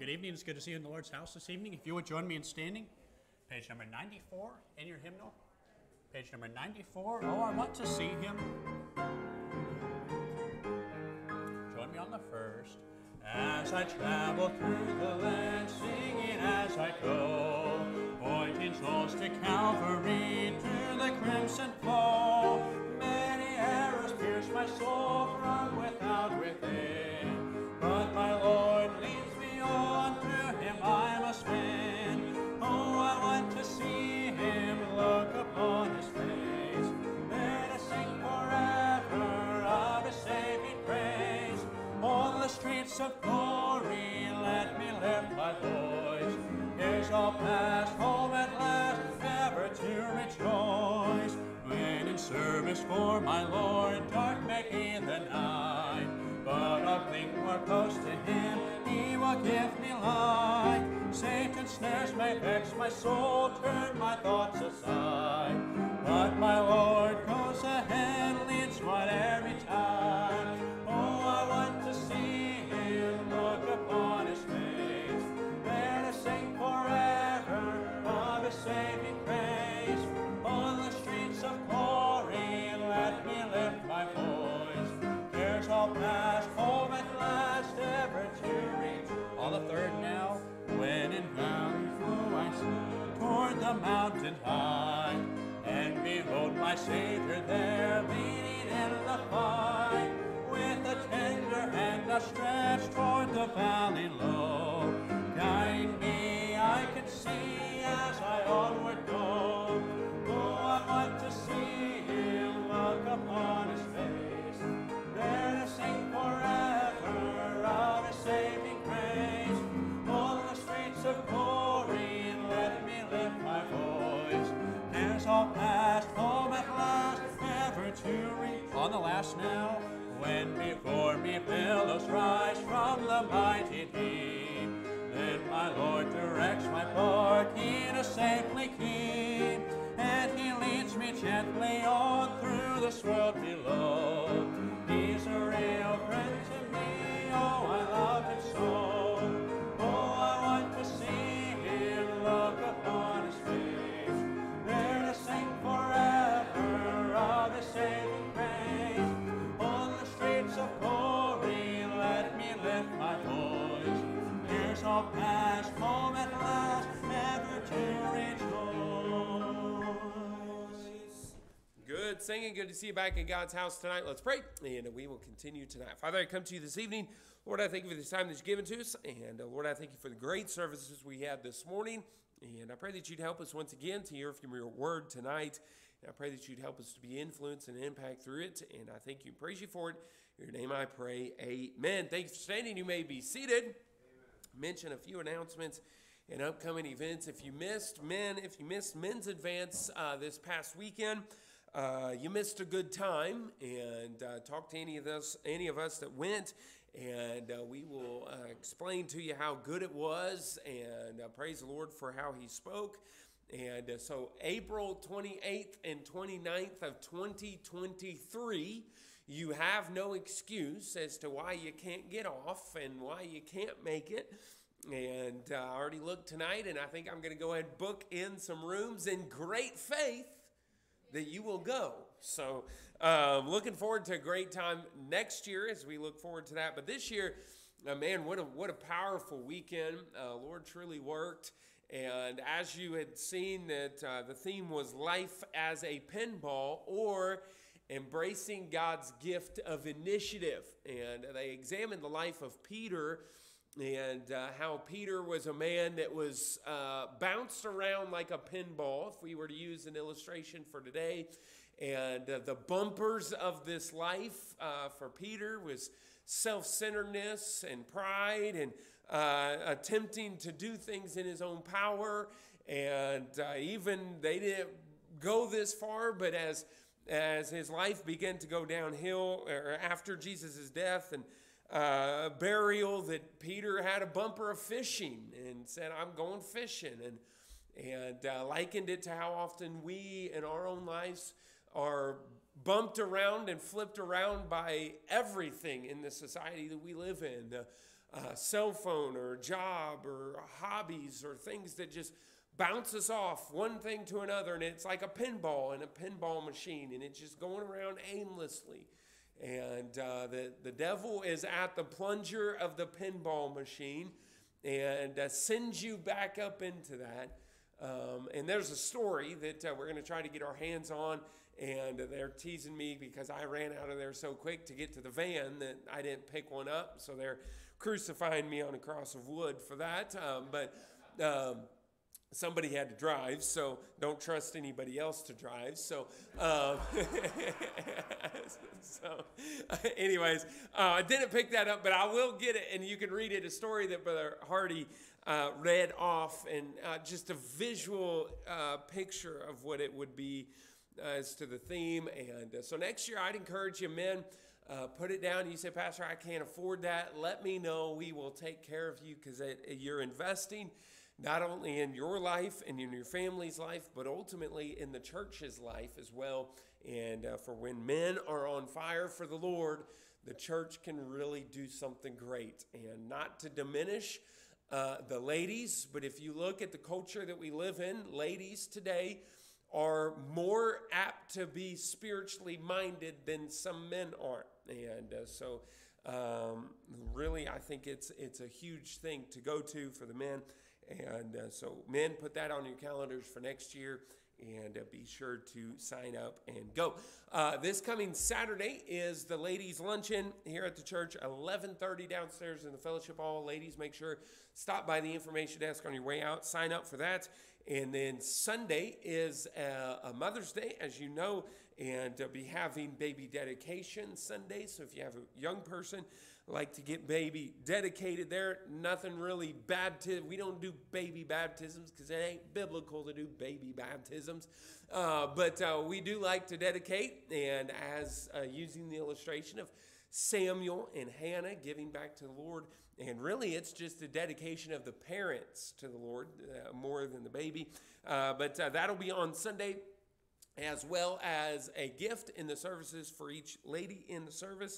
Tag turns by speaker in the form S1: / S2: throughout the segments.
S1: Good evening. It's good to see you in the Lord's house this evening. If you would join me in standing, page number 94 in your hymnal. Page number 94. Oh, I want to see him. Join me on the first. As I travel through the land, singing as I go, pointing souls to Calvary, to the crimson flow. Many arrows pierce my soul from without within, but my Lord leads me on, to him I must win. Oh, I want to see him, look upon his face, let us sing forever of his saving praise. On the streets of glory, let me lift my voice. Years all past, home at last, ever to rejoice. When in service for my Lord, dark may be the night, but I'll cling more close to him, he will give me light. Satan's snares may vex my soul, turn my thoughts aside, but my Lord goes ahead, leads one every time. Oh, I want to see him, look upon his face, let us sing forever of his saving grace. On the streets of glory, let me lift my voice. Cares all past, home at last, ever to reach. On the third now, when in valley flow I see toward the mountain high, and behold my Savior there, leading in the fight, with a tender hand outstretched toward the valley low. Guiding me, I can see as I onward go. Oh, I want to see him, look upon his face, let us sing forever of his saving grace. On the streets of glory, let me lift my voice. Cares all past, home at last, ever to reach. On the last now, when before me billows rise from the mighty deep, then my Lord directs my bark in a safely keep, and he leads me gently on through this world below. He's a real friend to me, oh, I love him so. Oh, I want to see him, look upon his face, let us sing forever of his saving grace. On the streets of glory, let me lift my voice. Years all past, home at last, ever to rejoice.
S2: Good singing. Good to see you back in God's house tonight. Let's pray, and we will continue tonight. Father, I come to you this evening. Lord, I thank you for this time that you've given to us, and Lord, I thank you for the great services we had this morning, and I pray that you'd help us once again to hear from your word tonight, and I pray that you'd help us to be influenced and impact through it, and I thank you and praise you for it. In your name I pray, amen. Thanks for standing. You may be seated. Amen. Mention a few announcements and upcoming events. If you missed men's advance this past weekend, you missed a good time, and talk to any of us that went, and we will explain to you how good it was, and praise the Lord for how he spoke. And so April 28th and 29th of 2023, you have no excuse as to why you can't get off and why you can't make it. And I already looked tonight, and I think I'm going to go ahead and book in some rooms in great faith that you will go. So looking forward to a great time next year as we look forward to that. But this year, man, what a powerful weekend. Lord truly worked. And as you had seen, that the theme was life as a pinball, or embracing God's gift of initiative. And they examined the life of Peter, and how Peter was a man that was bounced around like a pinball, if we were to use an illustration for today. And the bumpers of this life for Peter was self-centeredness and pride, and attempting to do things in his own power. And even they didn't go this far, but as his life began to go downhill, or after Jesus' death and burial, that Peter had a bumper of fishing and said, I'm going fishing, and likened it to how often we in our own lives are bumped around and flipped around by everything in the society that we live in. cell phone or a job or hobbies or things that just bounce us off one thing to another, and it's like a pinball in a pinball machine, and it's just going around aimlessly. And the devil is at the plunger of the pinball machine and sends you back up into that. And there's a story that we're going to try to get our hands on, and they're teasing me because I ran out of there so quick to get to the van that I didn't pick one up, so they're crucifying me on a cross of wood for that. But somebody had to drive, so don't trust anybody else to drive. So, anyways, I didn't pick that up, but I will get it, and you can read it. A story that Brother Hardy read off, and just a visual picture of what it would be as to the theme. And so next year, I'd encourage you, men, put it down. You say, Pastor, I can't afford that. Let me know. We will take care of you, because you're investing not only in your life and in your family's life, but ultimately in the church's life as well. And for when men are on fire for the Lord, the church can really do something great. And not to diminish the ladies, but if you look at the culture that we live in, ladies today are more apt to be spiritually minded than some men are. And so really, I think it's a huge thing to go to for the men. And so men, put that on your calendars for next year, and be sure to sign up and go. This coming Saturday is the ladies' luncheon here at the church, 11:30 downstairs in the fellowship hall. Ladies, make sure, stop by the information desk on your way out, sign up for that. And then Sunday is a Mother's Day, as you know, and be having baby dedication Sunday. So if you have a young person like to get baby dedicated there, nothing really we don't do baby baptisms because it ain't biblical to do baby baptisms. But we do like to dedicate, and as using the illustration of Samuel and Hannah giving back to the Lord. And really, it's just a dedication of the parents to the Lord more than the baby. But that'll be on Sunday, as well as a gift in the services for each lady in the service.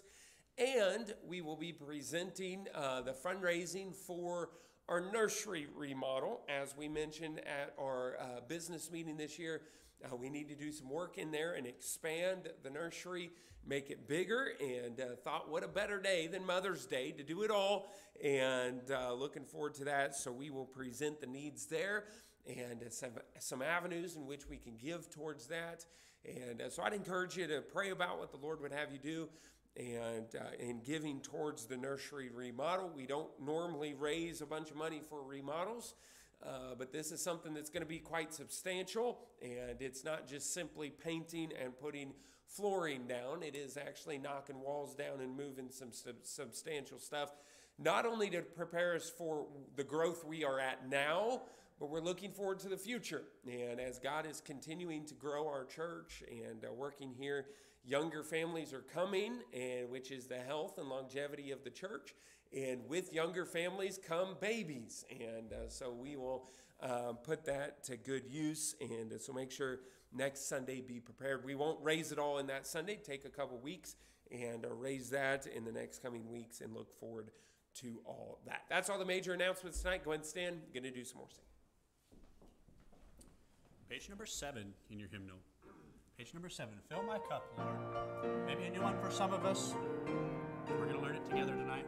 S2: And we will be presenting the fundraising for our nursery remodel. As we mentioned at our business meeting this year, we need to do some work in there and expand the nursery, make it bigger, and thought what a better day than Mother's Day to do it all, and looking forward to that. So we will present the needs there and some avenues in which we can give towards that. And so I'd encourage you to pray about what the Lord would have you do. And in giving towards the nursery remodel, we don't normally raise a bunch of money for remodels, but this is something that's going to be quite substantial, and it's not just simply painting and putting flooring down. It is actually knocking walls down and moving some substantial stuff, not only to prepare us for the growth we are at now, but we're looking forward to the future. And as God is continuing to grow our church and working here, younger families are coming, and which is the health and longevity of the church. And with younger families come babies. And so we will put that to good use. And so make sure next Sunday be prepared. We won't raise it all in that Sunday. Take a couple weeks and raise that in the next coming weeks, and look forward to all that. That's all the major announcements tonight. Go ahead and stand. I'm going to do some more singing.
S1: Page number 7 in your hymnal. Page number 7, Fill My Cup, Lord. Maybe a new one for some of us. We're going to learn it together tonight.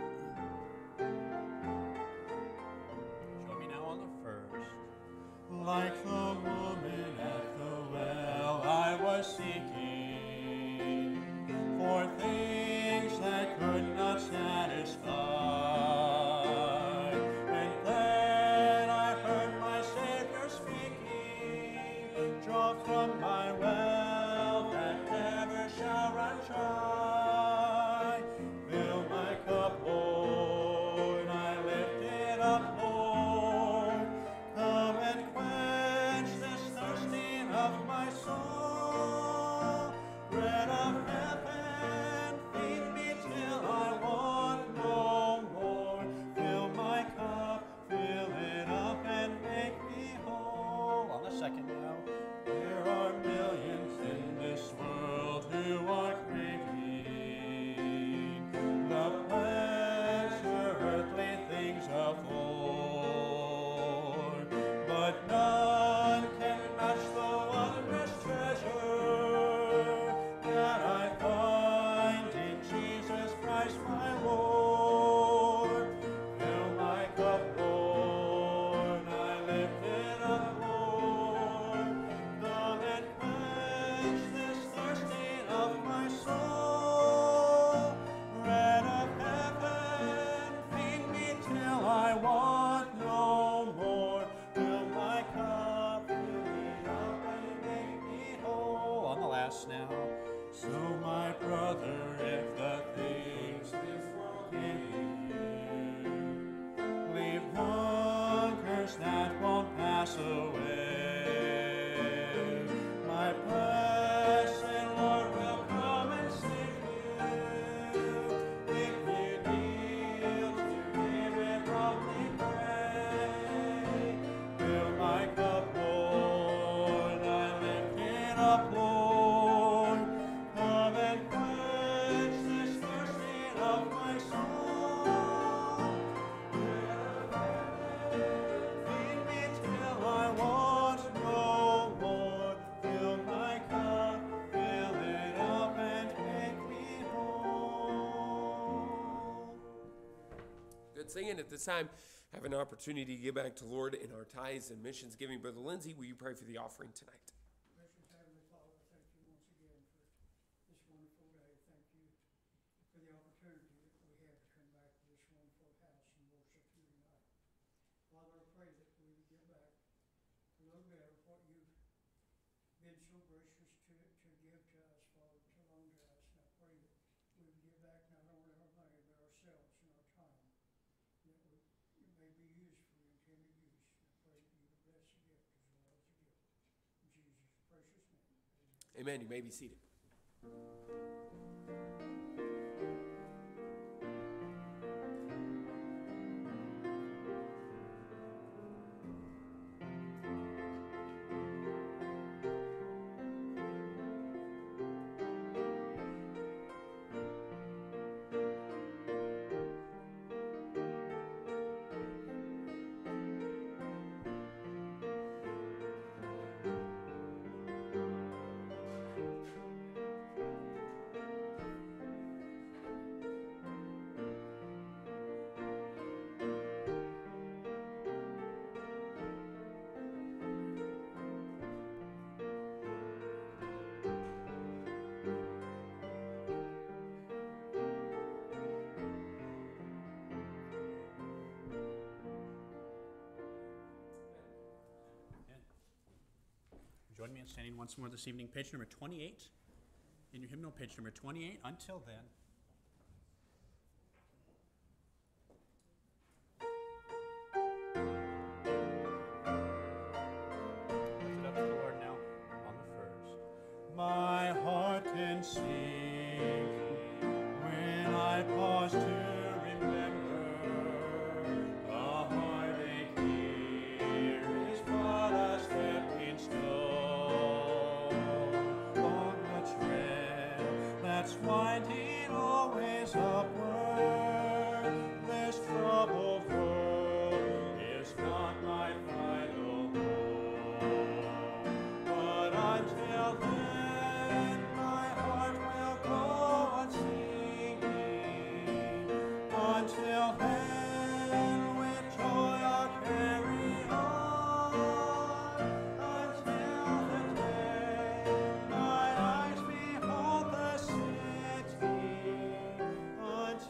S1: Show me now on the first. Like the woman at the well, I was seeking for things that could not satisfy. And then I heard my Savior speaking, draw from my well that never shall run dry. Fill my cup, Lord, I lift it up, Lord. Come and quench this pass away. My blessed Lord will come and save you. If you kneel to Him and humbly pray, fill my cup, Lord, I lift it up, Lord. Come and quench this thirsting of my soul. Feed me till I want no more. Fill my cup, fill it up, and make me whole.
S2: Good singing at this time. Have an opportunity to give back to Lord in our tithes and missions giving. Brother Lindsay, will you pray for the offering tonight?
S3: Gracious Heavenly Father, thank you once again for this wonderful day. Thank you for the opportunity that we have to come back to this wonderful house and worship you tonight. Father, I pray that we would get back a little bit of what you've been so gracious to give to us, Father, to loan to us. And I pray that we would get back not only our money, but ourselves and our time, that it may be used for your intended use. And I pray that you would bless the gift as well as the gift. In Jesus' precious name, amen.
S2: Amen. You may be seated.
S1: Join me in standing once more this evening, page number 28, in your hymnal, page number 28. Until then. Lift it up to the Lord now on the first. My heart can sing when I pause to remember the heartache here is but a stepping stone on the trail that's winding always upward. This troubled world is not my final home, but until then my heart will go on singing. Until then, with joy I'll carry on. Until the day my eyes behold the city. Until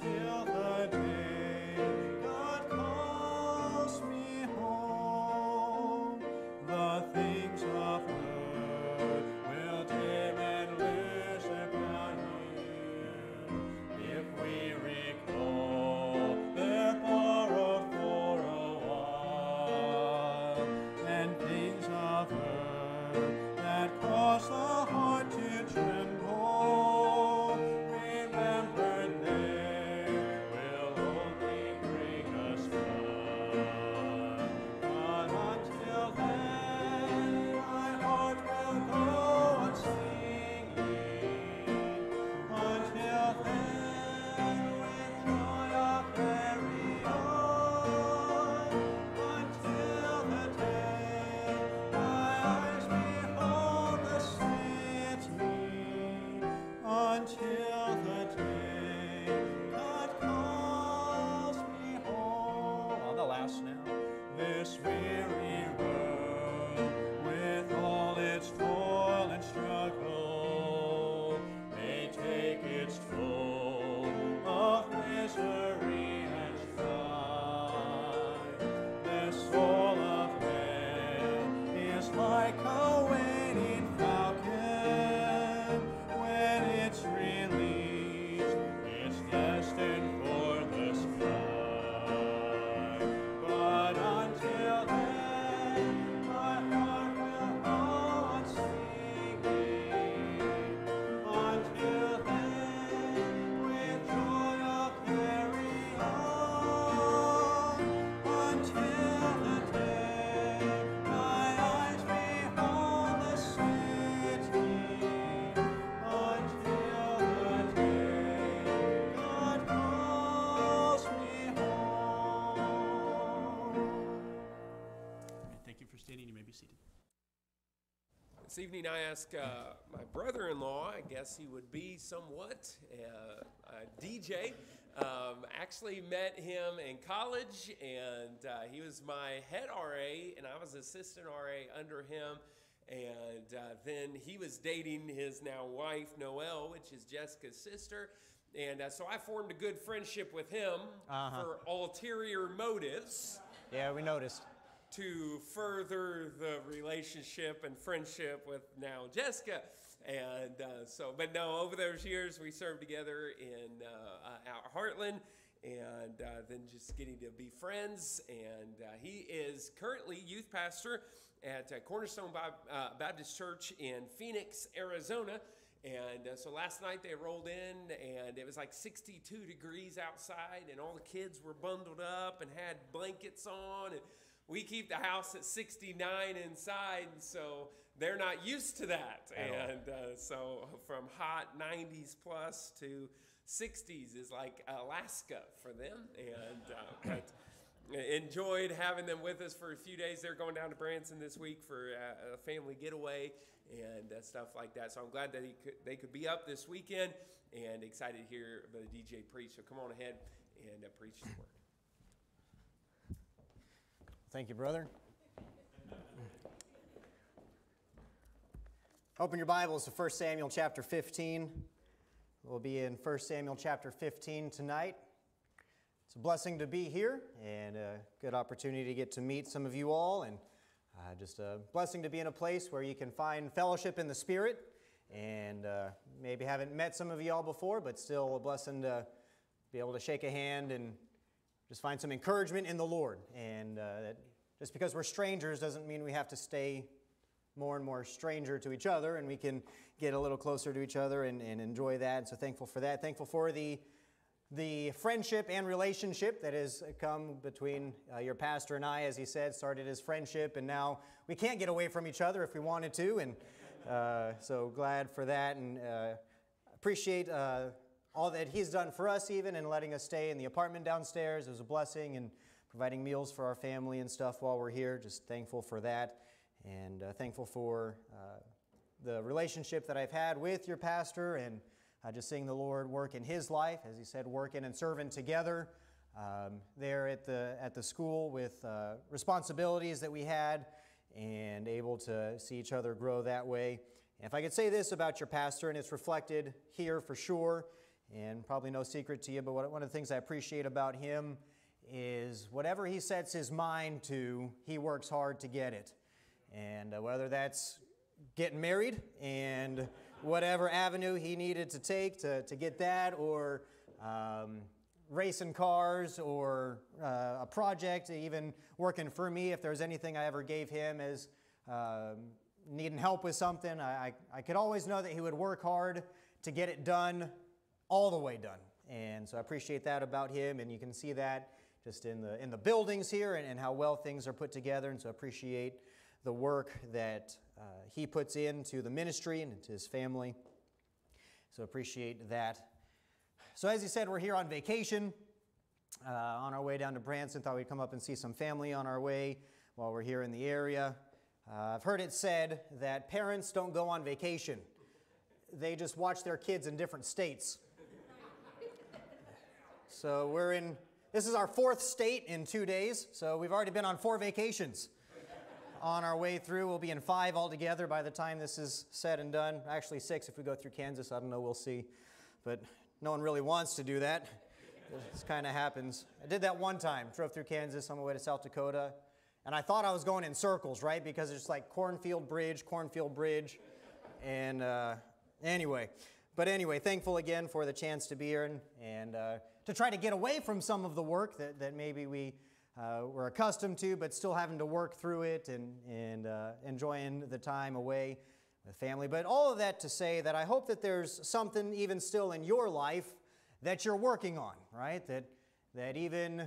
S1: for standing. You may be seated.
S2: This evening I asked my brother-in-law, I guess he would be somewhat a DJ. Actually met him in college, and he was my head RA, and I was assistant RA under him. And then he was dating his now wife, Noelle, which is Jessica's sister. And so I formed a good friendship with him for ulterior motives.
S4: Yeah, we noticed.
S2: To further the relationship and friendship with now Jessica. And but no, over those years we served together in out Heartland, and then just getting to be friends. And he is currently youth pastor at Cornerstone Baptist Church in Phoenix, Arizona. And so last night they rolled in, and it was like 62 degrees outside, and all the kids were bundled up and had blankets on. And we keep the house at 69 inside, and so they're not used to that. And so from hot 90s plus to 60s is like Alaska for them. And but enjoyed having them with us for a few days. They're going down to Branson this week for a family getaway and stuff like that. So I'm glad that they could be up this weekend, and excited to hear the DJ preach. So come on ahead and preach the word.
S4: Thank you, brother. Open your Bibles to 1 Samuel chapter 15. We'll be in 1 Samuel chapter 15 tonight. It's a blessing to be here, and a good opportunity to get to meet some of you all, and just a blessing to be in a place where you can find fellowship in the Spirit, and maybe haven't met some of you all before, but still a blessing to be able to shake a hand and just find some encouragement in the Lord. And that just because we're strangers doesn't mean we have to stay more and more stranger to each other, and we can get a little closer to each other and enjoy that. And so thankful for that. Thankful for the friendship and relationship that has come between your pastor and I, as he said, started as friendship, and now we can't get away from each other if we wanted to, and so glad for that, and appreciate all that he's done for us even, and letting us stay in the apartment downstairs. It was a blessing, and providing meals for our family and stuff while we're here. Just thankful for that, and thankful for the relationship that I've had with your pastor, and just seeing the Lord work in his life, as he said, working and serving together there at the school with responsibilities that we had, and able to see each other grow that way. And if I could say this about your pastor, and it's reflected here for sure, and probably no secret to you, but one of the things I appreciate about him is whatever he sets his mind to, he works hard to get it. And whether that's getting married and whatever avenue he needed to take to get that, or racing cars, or a project, even working for me, if there's anything I ever gave him as needing help with something, I could always know that he would work hard to get it done, all the way done. And so I appreciate that about him, and you can see that just in the buildings here, and how well things are put together. And so I appreciate the work that he puts into the ministry and into his family. So appreciate that. So as he said, we're here on vacation, on our way down to Branson. Thought we'd come up and see some family on our way while we're here in the area. I've heard it said that parents don't go on vacation. They just watch their kids in different states. So this is our 4th state in 2 days, so we've already been on 4 vacations. On our way through, we'll be in 5 altogether by the time this is said and done. Actually 6 if we go through Kansas. I don't know, we'll see. But no one really wants to do that. This kind of happens. I did that one time. Drove through Kansas on my way to South Dakota. And I thought I was going in circles, right? Because it's like cornfield bridge. And anyway. But anyway, thankful again for the chance to be here, and to try to get away from some of the work that maybe we we're accustomed to, but still having to work through it, and enjoying the time away with family. But all of that to say that I hope that there's something even still in your life that you're working on, right? That even,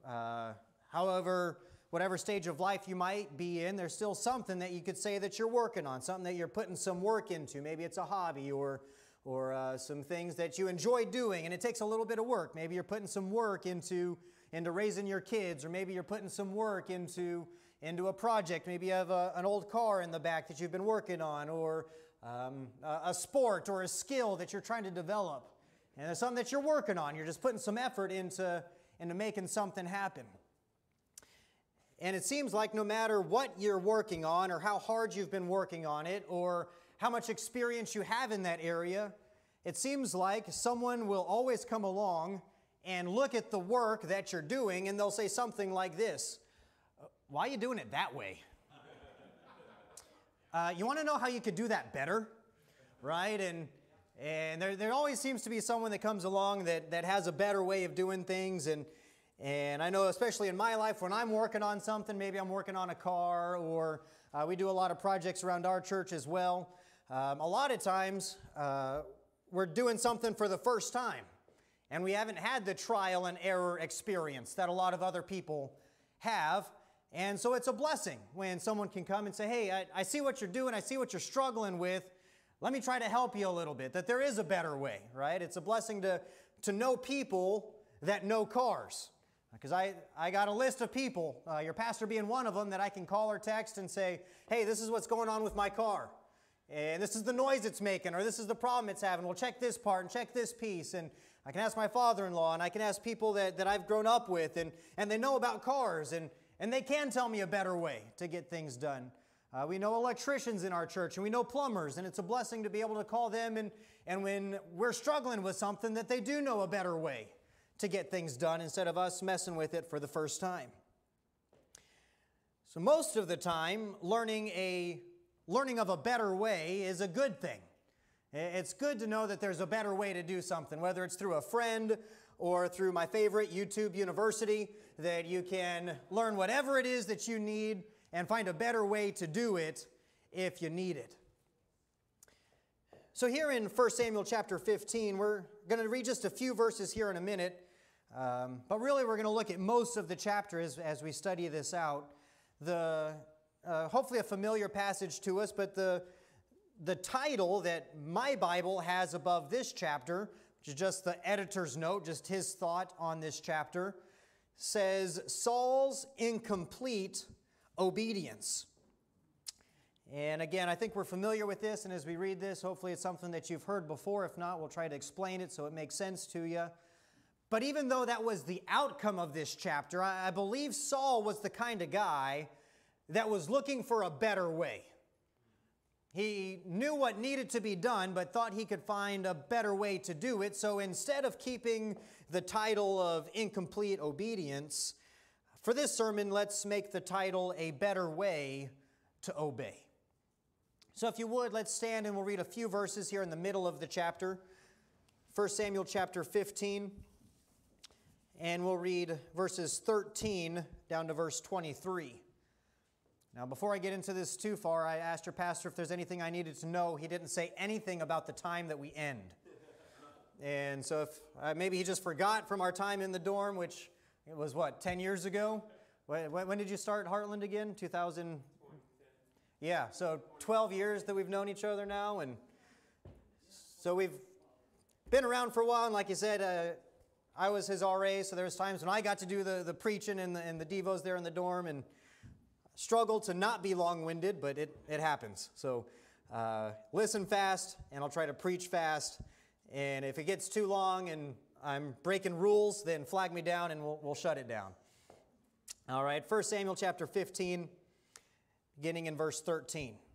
S4: whatever stage of life you might be in, there's still something that you could say that you're working on, something that you're putting some work into. Maybe it's a hobby, or some things that you enjoy doing, and it takes a little bit of work. Maybe you're putting some work into raising your kids, or maybe you're putting some work into into a project. Maybe you have an old car in the back that you've been working on, or a sport or a skill that you're trying to develop. And it's something that you're working on. You're just putting some effort into making something happen. And it seems like no matter what you're working on or how hard you've been working on it or how much experience you have in that area, it seems like someone will always come along and look at the work that you're doing and they'll say something like this: "Why are you doing it that way? You want to know how you could do that better?" Right? And there always seems to be someone that comes along that has a better way of doing things. And I know, especially in my life, when I'm working on something, maybe I'm working on a car, or we do a lot of projects around our church as well. A lot of times, we're doing something for the first time, and we haven't had the trial and error experience that a lot of other people have. And so it's a blessing when someone can come and say, "Hey, I see what you're doing, I see what you're struggling with. Let me try to help you a little bit," that there is a better way, right? It's a blessing to know people that know cars. Because I got a list of people, your pastor being one of them, that I can call or text and say, "Hey, this is what's going on with my car. And this is the noise it's making, or this is the problem it's having. We'll check this part and check this piece." And I can ask my father-in-law, and I can ask people that I've grown up with, and they know about cars, and they can tell me a better way to get things done. We know electricians in our church, and we know plumbers, and it's a blessing to be able to call them, and when we're struggling with something, that they do know a better way to get things done instead of us messing with it for the first time. So most of the time, learning of a better way is a good thing. It's good to know that there's a better way to do something, whether it's through a friend or through my favorite, YouTube University, that you can learn whatever it is that you need and find a better way to do it if you need it. So here in 1 Samuel chapter 15, we're going to read just a few verses here in a minute, but really we're going to look at most of the chapter as we study this out. Hopefully a familiar passage to us, but the title that my Bible has above this chapter, which is just the editor's note, just his thought on this chapter, says Saul's incomplete obedience. And again, I think we're familiar with this, and as we read this, hopefully it's something that you've heard before. If not, we'll try to explain it so it makes sense to you. But even though that was the outcome of this chapter, I believe Saul was the kind of guy that was looking for a better way. He knew what needed to be done, but thought he could find a better way to do it. So instead of keeping the title of incomplete obedience, for this sermon, let's make the title A Better Way to Obey. So if you would, let's stand and we'll read a few verses here in the middle of the chapter. 1 Samuel chapter 15, and we'll read verses 13 down to verse 23. Now, before I get into this too far, I asked your pastor if there's anything I needed to know. He didn't say anything about the time that we end. And so if maybe he just forgot from our time in the dorm, which it was, 10 years ago? When did you start Heartland again? 2000? Yeah, so 12 years that we've known each other now. And so we've been around for a while, and like you said, I was his RA, so there was times when I got to do the preaching and the devos there in the dorm, and struggled to not be long-winded, but it happens. So listen fast, and I'll try to preach fast. And if it gets too long and I'm breaking rules, then flag me down and we'll shut it down. All right, 1 Samuel chapter 15, beginning in verse 13. It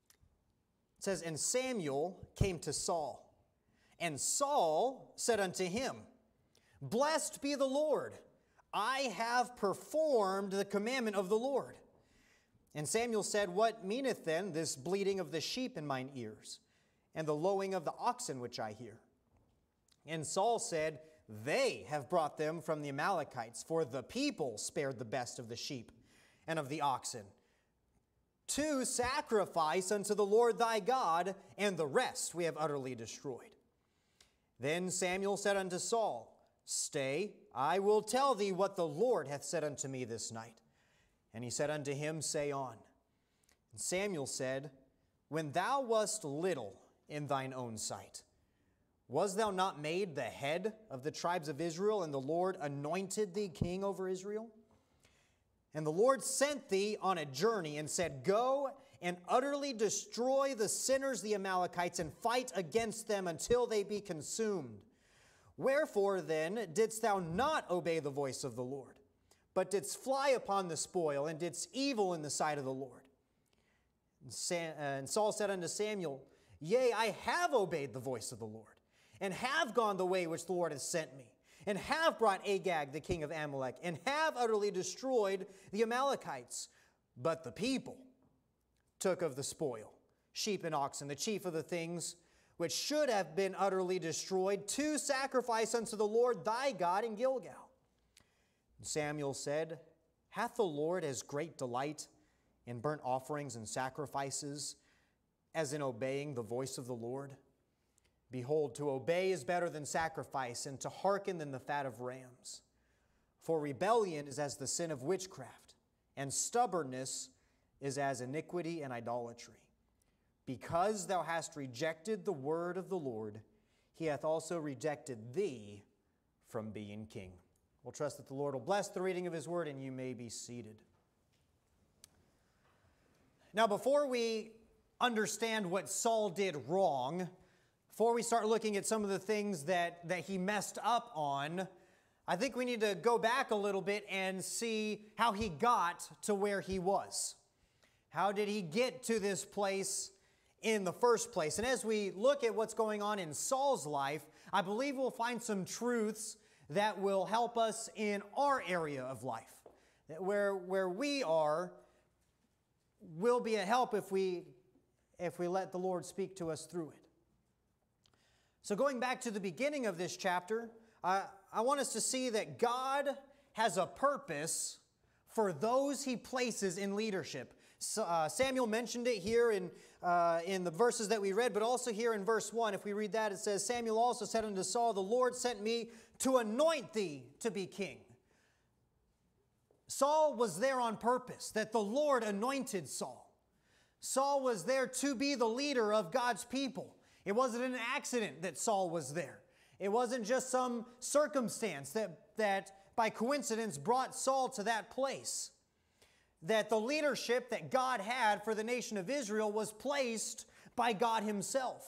S4: says, "And Samuel came to Saul, and Saul said unto him, Blessed be the Lord, I have performed the commandment of the Lord. And Samuel said, What meaneth then this bleating of the sheep in mine ears, and the lowing of the oxen which I hear? And Saul said, They have brought them from the Amalekites, for the people spared the best of the sheep and of the oxen, to sacrifice unto the Lord thy God, and the rest we have utterly destroyed. Then Samuel said unto Saul, Stay, I will tell thee what the Lord hath said unto me this night. And he said unto him, Say on. And Samuel said, When thou wast little in thine own sight, was thou not made the head of the tribes of Israel, and the Lord anointed thee king over Israel? And the Lord sent thee on a journey and said, Go and utterly destroy the sinners, the Amalekites, and fight against them until they be consumed. Wherefore then didst thou not obey the voice of the Lord, but didst fly upon the spoil, and didst evil in the sight of the Lord? And Saul said unto Samuel, Yea, I have obeyed the voice of the Lord, and have gone the way which the Lord has sent me, and have brought Agag the king of Amalek, and have utterly destroyed the Amalekites. But the people took of the spoil, sheep and oxen, the chief of the things which should have been utterly destroyed, to sacrifice unto the Lord thy God in Gilgal. And Samuel said, Hath the Lord as great delight in burnt offerings and sacrifices as in obeying the voice of the Lord? Behold, to obey is better than sacrifice, and to hearken than the fat of rams. For rebellion is as the sin of witchcraft, and stubbornness is as iniquity and idolatry. Because thou hast rejected the word of the Lord, he hath also rejected thee from being king. We'll trust that the Lord will bless the reading of his word, and you may be seated. Now, before we understand what Saul did wrong, before we start looking at some of the things that he messed up on, I think we need to go back a little bit and see how he got to where he was. How did he get to this place in the first place? And as we look at what's going on in Saul's life, I believe we'll find some truths that will help us in our area of life. Where we are will be a help if we let the Lord speak to us through it. So going back to the beginning of this chapter, I want us to see that God has a purpose for those he places in leadership. Samuel mentioned it here in the verses that we read, but also here in verse 1. If we read that, it says, Samuel also said unto Saul, The Lord sent me to anoint thee to be king. Saul was there on purpose, that the Lord anointed Saul. Saul was there to be the leader of God's people. It wasn't an accident that Saul was there. It wasn't just some circumstance that by coincidence brought Saul to that place. That the leadership that God had for the nation of Israel was placed by God himself.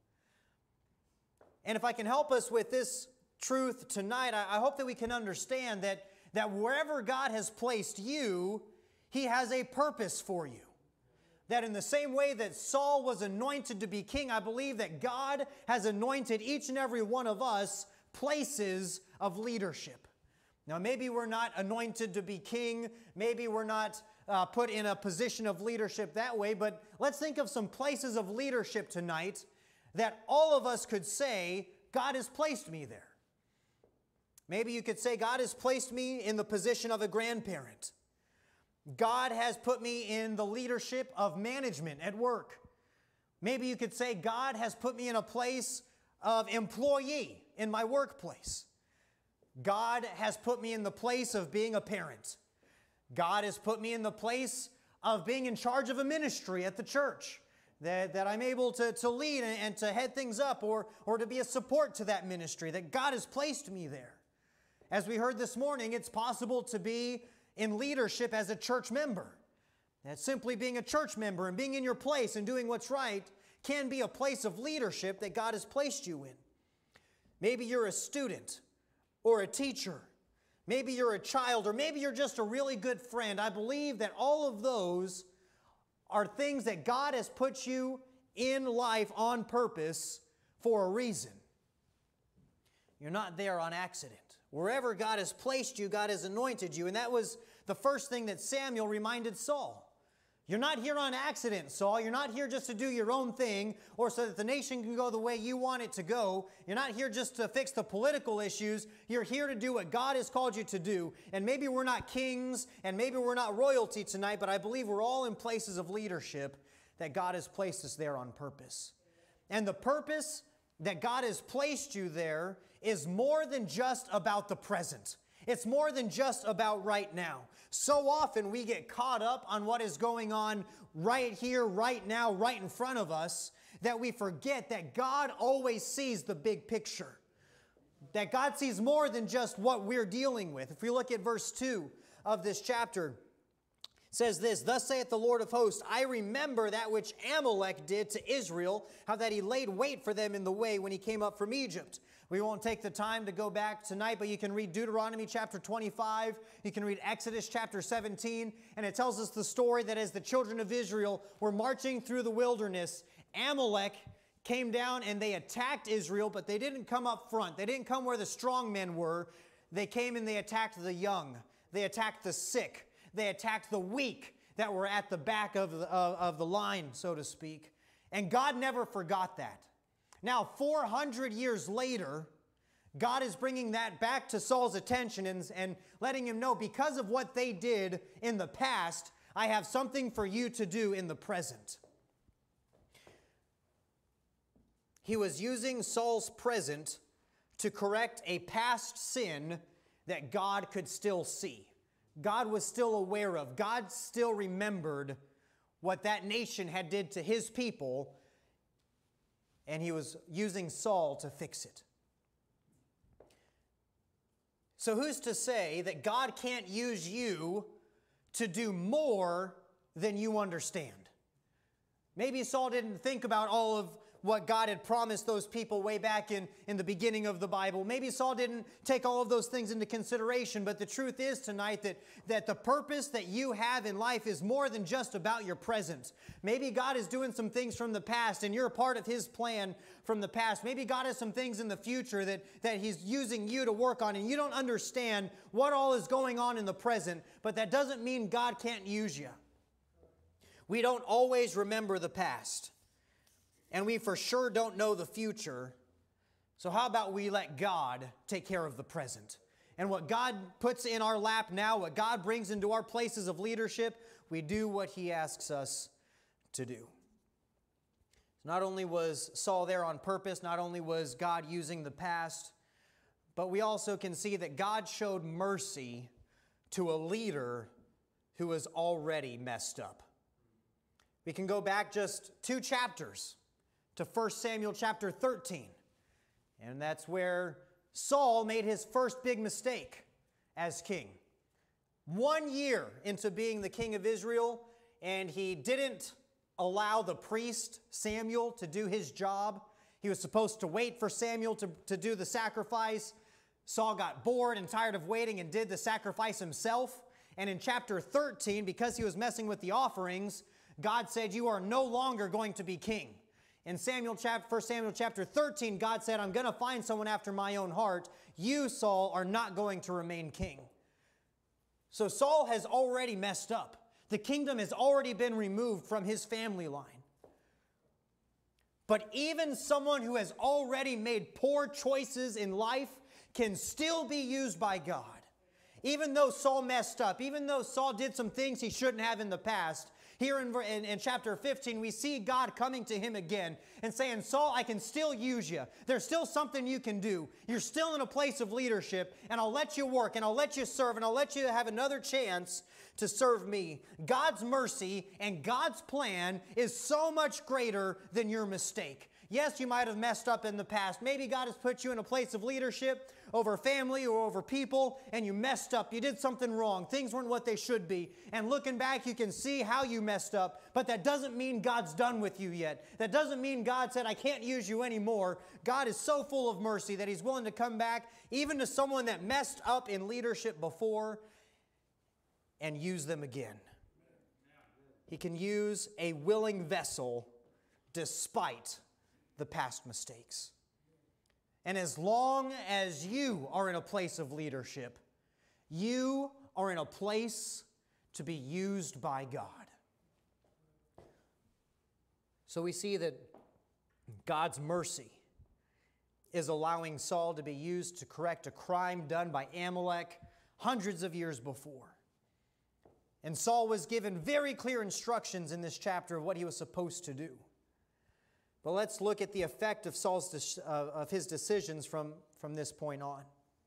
S4: And if I can help us with this truth tonight, I hope that we can understand that wherever God has placed you, he has a purpose for you. That in the same way that Saul was anointed to be king, I believe that God has anointed each and every one of us places of leadership. Now, maybe we're not anointed to be king. Maybe we're not put in a position of leadership that way. But let's think of some places of leadership tonight that all of us could say, God has placed me there. Maybe you could say, God has placed me in the position of a grandparent. God has put me in the leadership of management at work. Maybe you could say, God has put me in a place of employee in my workplace. God has put me in the place of being a parent. God has put me in the place of being in charge of a ministry at the church, that I'm able to lead and to head things up or to be a support to that ministry, that God has placed me there. As we heard this morning, it's possible to be in leadership as a church member. That simply being a church member and being in your place and doing what's right can be a place of leadership that God has placed you in. Maybe you're a student or a teacher. Maybe you're a child, or maybe you're just a really good friend. I believe that all of those are things that God has put you in life on purpose for a reason. You're not there on accident. Wherever God has placed you, God has anointed you. And that was the first thing that Samuel reminded Saul. You're not here on accident, Saul. You're not here just to do your own thing or so that the nation can go the way you want it to go. You're not here just to fix the political issues. You're here to do what God has called you to do. And maybe we're not kings and maybe we're not royalty tonight, but I believe we're all in places of leadership that God has placed us there on purpose. And the purpose that God has placed you there is more than just about the present. It's more than just about right now. So often we get caught up on what is going on right here, right now, right in front of us, that we forget that God always sees the big picture. That God sees more than just what we're dealing with. If we look at verse 2 of this chapter, says this, "Thus saith the Lord of hosts, I remember that which Amalek did to Israel, how that he laid wait for them in the way when he came up from Egypt." We won't take the time to go back tonight, but you can read Deuteronomy chapter 25, you can read Exodus chapter 17, and it tells us the story that as the children of Israel were marching through the wilderness, Amalek came down and they attacked Israel, but they didn't come up front. They didn't come where the strong men were. They came and they attacked the young. They attacked the sick. They attacked the weak that were at the back of the line, so to speak. And God never forgot that. Now, 400 years later, God is bringing that back to Saul's attention and letting him know, because of what they did in the past, I have something for you to do in the present. He was using Saul's present to correct a past sin that God could still see. God was still aware of. God still remembered what that nation had did to his people, and he was using Saul to fix it. So who's to say that God can't use you to do more than you understand? Maybe Saul didn't think about all of what God had promised those people way back in the beginning of the Bible. Maybe Saul didn't take all of those things into consideration, but the truth is tonight that the purpose that you have in life is more than just about your present. Maybe God is doing some things from the past and you're a part of His plan from the past. Maybe God has some things in the future that He's using you to work on, and you don't understand what all is going on in the present, but that doesn't mean God can't use you. We don't always remember the past. And we for sure don't know the future. So how about we let God take care of the present? And what God puts in our lap now, what God brings into our places of leadership, we do what He asks us to do. Not only was Saul there on purpose, not only was God using the past, but we also can see that God showed mercy to a leader who was already messed up. We can go back just 2 chapters to 1 Samuel chapter 13. And that's where Saul made his first big mistake as king. 1 year into being the king of Israel, and he didn't allow the priest Samuel to do his job. He was supposed to wait for Samuel to do the sacrifice. Saul got bored and tired of waiting and did the sacrifice himself. And in chapter 13, because he was messing with the offerings, God said, "You are no longer going to be king." In 1 Samuel chapter 13, God said, "I'm going to find someone after my own heart. You, Saul, are not going to remain king." So Saul has already messed up. The kingdom has already been removed from his family line. But even someone who has already made poor choices in life can still be used by God. Even though Saul messed up, even though Saul did some things he shouldn't have in the past, here in chapter 15, we see God coming to him again and saying, "Saul, I can still use you. There's still something you can do. You're still in a place of leadership, and I'll let you work, and I'll let you serve, and I'll let you have another chance to serve me." God's mercy and God's plan is so much greater than your mistake. Yes, you might have messed up in the past. Maybe God has put you in a place of leadership over family or over people, and you messed up. You did something wrong. Things weren't what they should be. And looking back, you can see how you messed up, but that doesn't mean God's done with you yet. That doesn't mean God said, "I can't use you anymore." God is so full of mercy that He's willing to come back even to someone that messed up in leadership before and use them again. He can use a willing vessel despite the past mistakes. And as long as you are in a place of leadership, you are in a place to be used by God. So we see that God's mercy is allowing Saul to be used to correct a crime done by Amalek hundreds of years before. And Saul was given very clear instructions in this chapter of what he was supposed to do. But let's look at the effect of his decisions from this point on.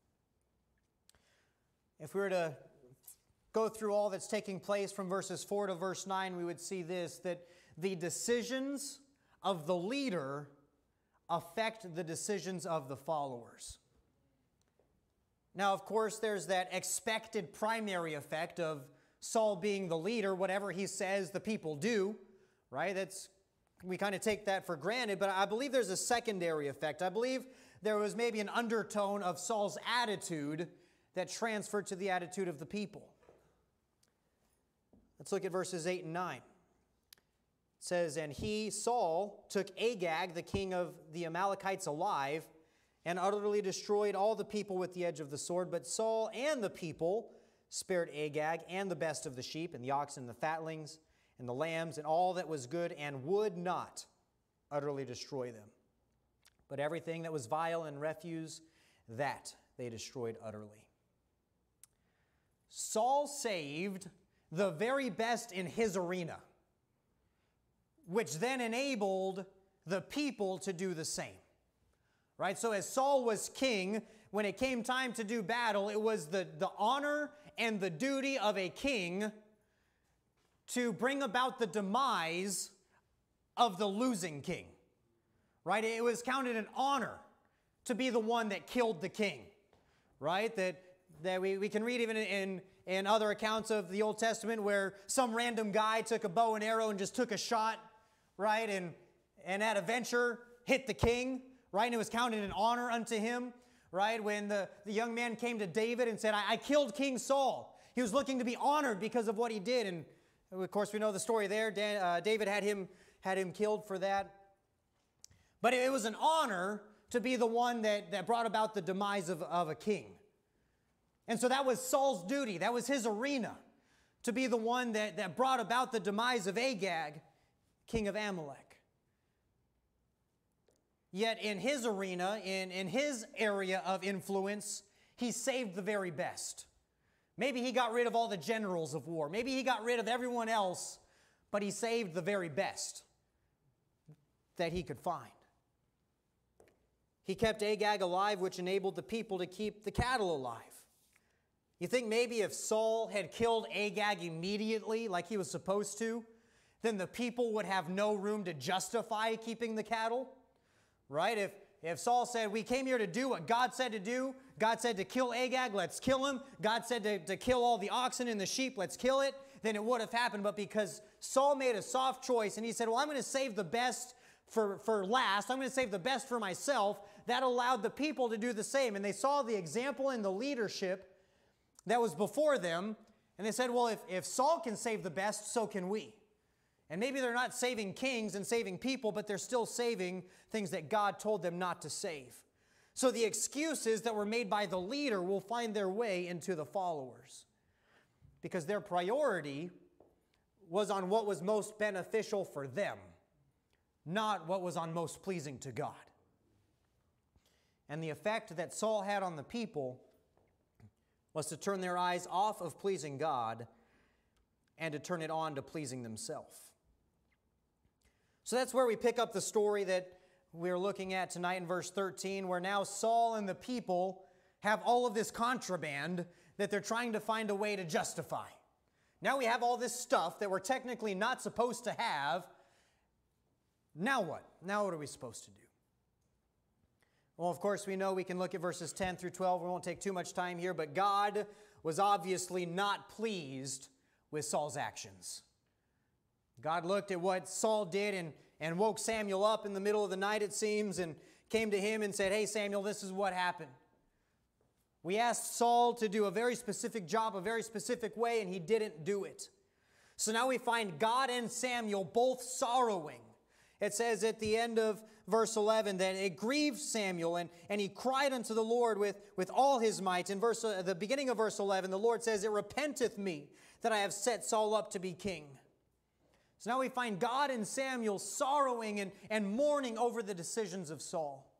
S4: If we were to go through all that's taking place from verses 4 to verse 9, we would see this, that the decisions of the leader affect the decisions of the followers. Now, of course, there's that expected primary effect of Saul being the leader, whatever he says, the people do, right? We kind of take that for granted, but I believe there's a secondary effect. I believe there was maybe an undertone of Saul's attitude that transferred to the attitude of the people. Let's look at verses 8 and 9. It says, "And he, Saul, took Agag, the king of the Amalekites, alive, and utterly destroyed all the people with the edge of the sword. But Saul and the people spared Agag and the best of the sheep, and the oxen, and the fatlings, and the lambs, and all that was good, and would not utterly destroy them. But everything that was vile and refuse, that they destroyed utterly." Saul saved the very best in his arena, which then enabled the people to do the same. Right? So as Saul was king, when it came time to do battle, it was the honor and the duty of a king to bring about the demise of the losing king. Right? It was counted an honor to be the one that killed the king. Right? That we can read even in other accounts of the Old Testament where some random guy took a bow and arrow and just took a shot, right? And at a venture hit the king, right? And it was counted an honor unto him, right? When the young man came to David and said, I killed King Saul. He was looking to be honored because of what he did. And of course, we know the story there. David had him killed for that. But it was an honor to be the one that brought about the demise of a king. And so that was Saul's duty. That was his arena, to be the one that brought about the demise of Agag, king of Amalek. Yet in his arena, in his area of influence, he saved the very best. Maybe he got rid of all the generals of war. Maybe he got rid of everyone else, but he saved the very best that he could find. He kept Agag alive, which enabled the people to keep the cattle alive. You think maybe if Saul had killed Agag immediately, like he was supposed to, then the people would have no room to justify keeping the cattle? Right? If Saul said, we came here to do what God said to do, God said to kill Agag, let's kill him. God said to kill all the oxen and the sheep, let's kill it, then it would have happened. But because Saul made a soft choice and he said, well, I'm going to save the best for last. I'm going to save the best for myself. That allowed the people to do the same. And they saw the example and the leadership that was before them, and they said, well, if Saul can save the best, so can we. And maybe they're not saving kings and saving people, but they're still saving things that God told them not to save. So the excuses that were made by the leader will find their way into the followers, because their priority was on what was most beneficial for them, not what was on most pleasing to God. And the effect that Saul had on the people was to turn their eyes off of pleasing God and to turn it on to pleasing themselves. So that's where we pick up the story that we're looking at tonight in verse 13, where now Saul and the people have all of this contraband that they're trying to find a way to justify. Now we have all this stuff that we're technically not supposed to have. Now what? Now what are we supposed to do? Well, of course, we know we can look at verses 10 through 12. We won't take too much time here, but God was obviously not pleased with Saul's actions. God looked at what Saul did and woke Samuel up in the middle of the night, it seems, and came to him and said, hey, Samuel, this is what happened. We asked Saul to do a very specific job, a very specific way, and he didn't do it. So now we find God and Samuel both sorrowing. It says at the end of verse 11 that it grieved Samuel, and he cried unto the Lord with all his might. In the beginning of verse 11, the Lord says, it repenteth me that I have set Saul up to be king. So now we find God and Samuel sorrowing and mourning over the decisions of Saul.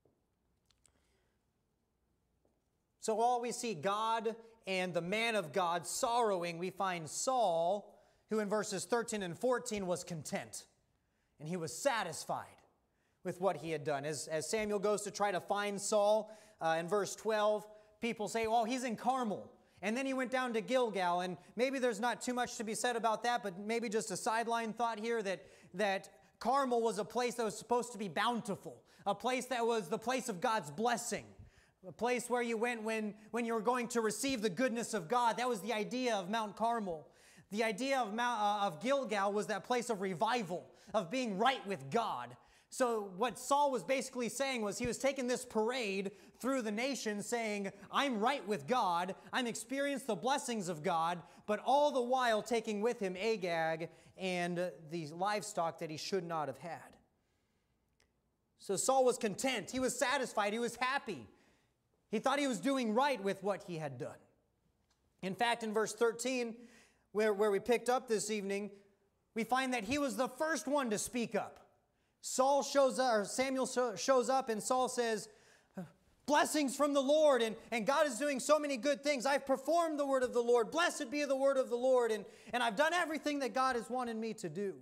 S4: So while we see God and the man of God sorrowing, we find Saul, who in verses 13 and 14 was content. And he was satisfied with what he had done. As Samuel goes to try to find Saul, in verse 12, people say, well, he's in Carmel. And then he went down to Gilgal. And maybe there's not too much to be said about that, but maybe just a sideline thought here that Carmel was a place that was supposed to be bountiful, a place that was the place of God's blessing. a place where you went when you were going to receive the goodness of God. That was the idea of Mount Carmel. The idea of Gilgal was that place of revival, of being right with God. So what Saul was basically saying was he was taking this parade through the nation saying, I'm right with God, I'm experienced the blessings of God, but all the while taking with him Agag and the livestock that he should not have had. So Saul was content, he was satisfied, he was happy. He thought he was doing right with what he had done. In fact, in verse 13, where we picked up this evening, we find that he was the first one to speak up. Samuel shows up and Saul says, blessings from the Lord, and God is doing so many good things. I've performed the word of the Lord. Blessed be the word of the Lord, and I've done everything that God has wanted me to do.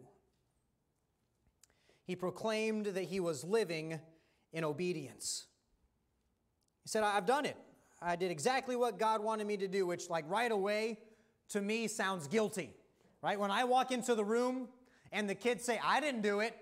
S4: He proclaimed that he was living in obedience. He said, I've done it. I did exactly what God wanted me to do, which like right away to me sounds guilty, right? When I walk into the room and the kids say, I didn't do it.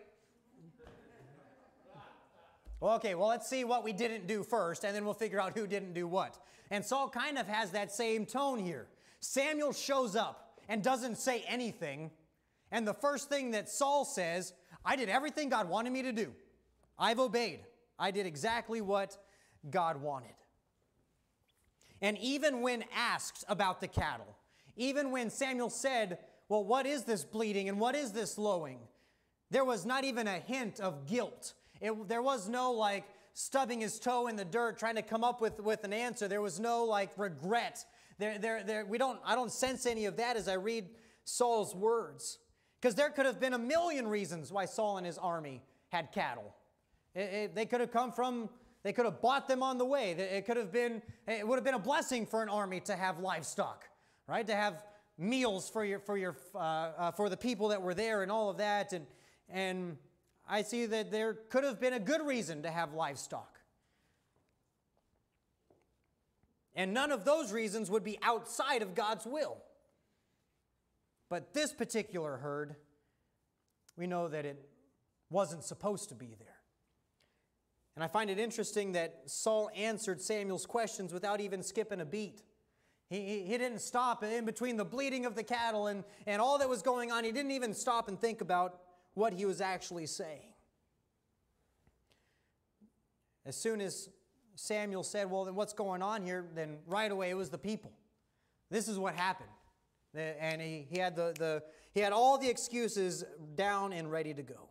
S4: Okay, well, let's see what we didn't do first, and then we'll figure out who didn't do what. And Saul kind of has that same tone here. Samuel shows up and doesn't say anything, and the first thing that Saul says, I did everything God wanted me to do. I've obeyed. I did exactly what God wanted. And even when asked about the cattle, even when Samuel said, well, what is this bleating and what is this lowing? There was not even a hint of guilt. There was no like stubbing his toe in the dirt trying to come up with an answer. There was no like regret. I don't sense any of that as I read Saul's words. Because there could have been a million reasons why Saul and his army had cattle. They could have come from, they could have bought them on the way. It would have been a blessing for an army to have livestock, right? To have meals for the people that were there and all of that. And I see that there could have been a good reason to have livestock. And none of those reasons would be outside of God's will. But this particular herd, we know that it wasn't supposed to be there. And I find it interesting that Saul answered Samuel's questions without even skipping a beat. He didn't stop in between the bleating of the cattle and all that was going on. He didn't even stop and think about what he was actually saying. As soon as Samuel said, well, then what's going on here? Then right away it was the people. This is what happened. And he had all the excuses down and ready to go.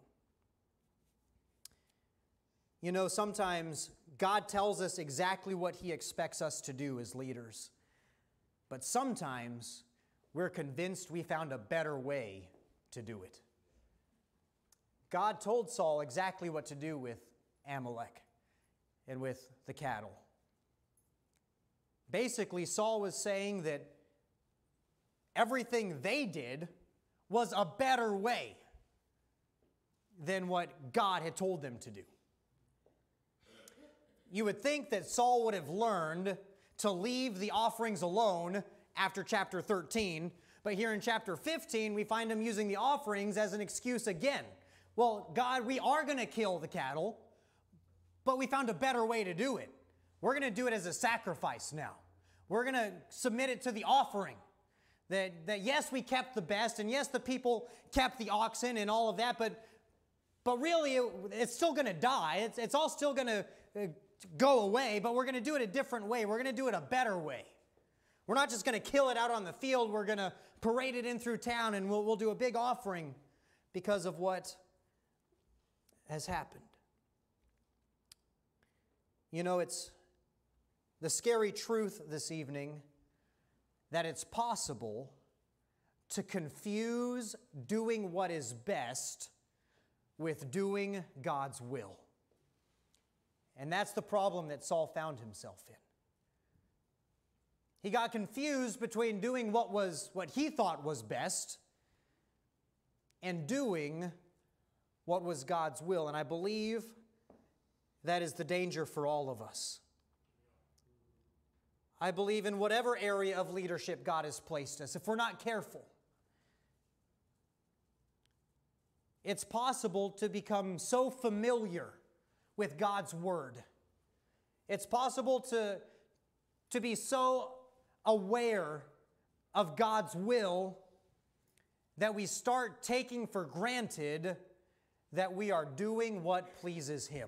S4: You know, sometimes God tells us exactly what he expects us to do as leaders. But sometimes we're convinced we found a better way to do it. God told Saul exactly what to do with Amalek and with the cattle. Basically, Saul was saying that everything they did was a better way than what God had told them to do. You would think that Saul would have learned to leave the offerings alone after chapter 13, but here in chapter 15, we find him using the offerings as an excuse again. Well, God, we are going to kill the cattle, but we found a better way to do it. We're going to do it as a sacrifice now. We're going to submit it to the offering. That yes, we kept the best, and yes, the people kept the oxen and all of that, but really it's still going to die. It's all still going to go away, but we're going to do it a different way. We're going to do it a better way. We're not just going to kill it out on the field. We're going to parade it in through town, and we'll do a big offering because of what has happened. You know, it's the scary truth this evening that it's possible to confuse doing what is best with doing God's will. And that's the problem that Saul found himself in. He got confused between doing what he thought was best and doing what was God's will. And I believe that is the danger for all of us. I believe in whatever area of leadership God has placed us, if we're not careful, it's possible to become so familiar with God's word It's possible to be so aware of God's will that we start taking for granted that we are doing what pleases Him.